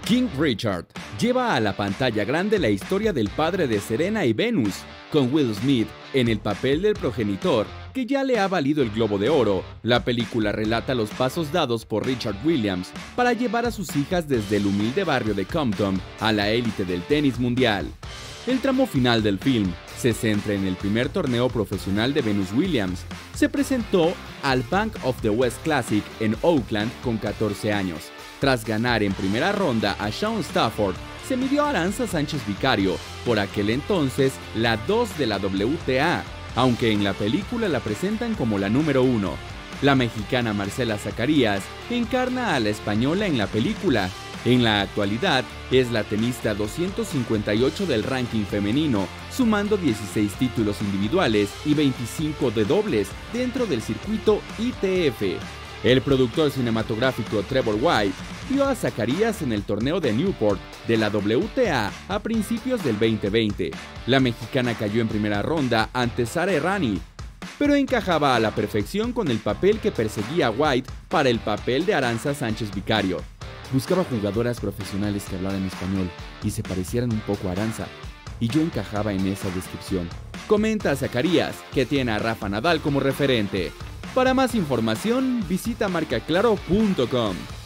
King Richard lleva a la pantalla grande la historia del padre de Serena y Venus, con Will Smith en el papel del progenitor, que ya le ha valido el Globo de Oro. La película relata los pasos dados por Richard Williams para llevar a sus hijas desde el humilde barrio de Compton a la élite del tenis mundial. El tramo final del film se centra en el primer torneo profesional de Venus Williams. Se presentó al Bank of the West Classic en Oakland con 14 años. Tras ganar en primera ronda a Shawn Stafford, se midió a Arantxa Sánchez Vicario, por aquel entonces la 2 de la WTA, aunque en la película la presentan como la número 1. La mexicana Marcela Zacarías encarna a la española en la película. En la actualidad es la tenista 258 del ranking femenino, sumando 16 títulos individuales y 25 de dobles dentro del circuito ITF. El productor cinematográfico Trevor White vio a Zacarías en el torneo de Newport de la WTA a principios del 2020. La mexicana cayó en primera ronda ante Sara Errani, pero encajaba a la perfección con el papel que perseguía White para el papel de Arantxa Sánchez Vicario. Buscaba jugadoras profesionales que hablaran español y se parecieran un poco a Arantxa, y yo encajaba en esa descripción. Comenta Zacarías, que tiene a Rafa Nadal como referente. Para más información, visita marcaclaro.com.